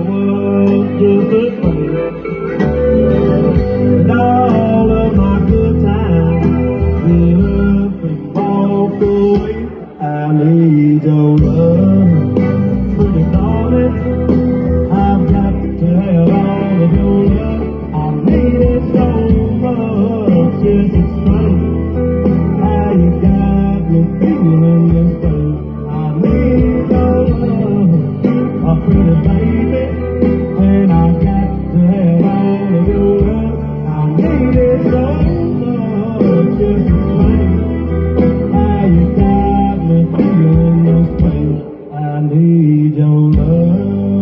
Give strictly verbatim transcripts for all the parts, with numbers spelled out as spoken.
was just a friend. And all of my good times get up and walk away. I need your love, pretty darling. I've got to have all of your love. I need it so much. Yes, it's funny how you got me feeling this way. I need your love, a pretty baby, and I got to have all of your love. I need it so much. Yes, it's funny how you got me feeling this way. I need your love.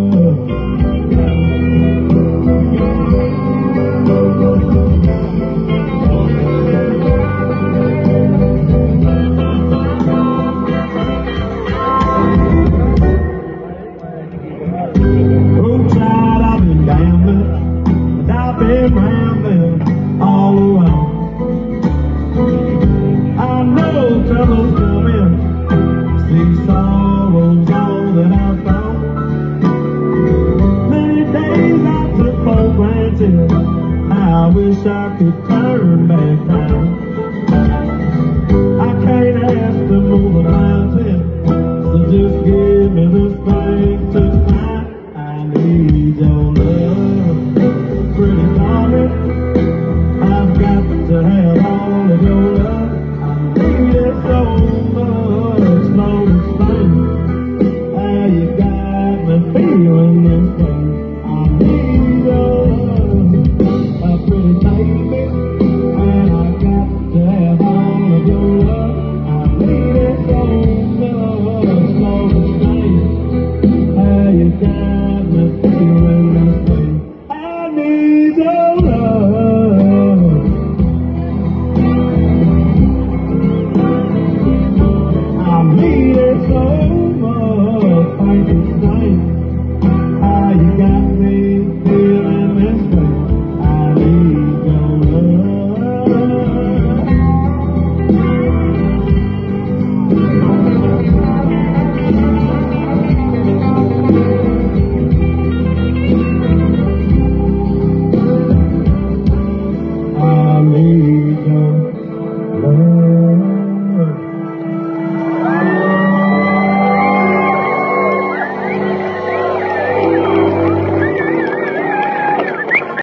I've been rambling all around. I know trouble's coming, see sorrow's all that I've found. Many days I took for granted, I wish I could turn back time. I can't ask to move a mountain, so just give me the strength to climb. I need your love, pretty darling. I've got to have all of your love. I need it so much. Lord, explain how you got me feeling this way.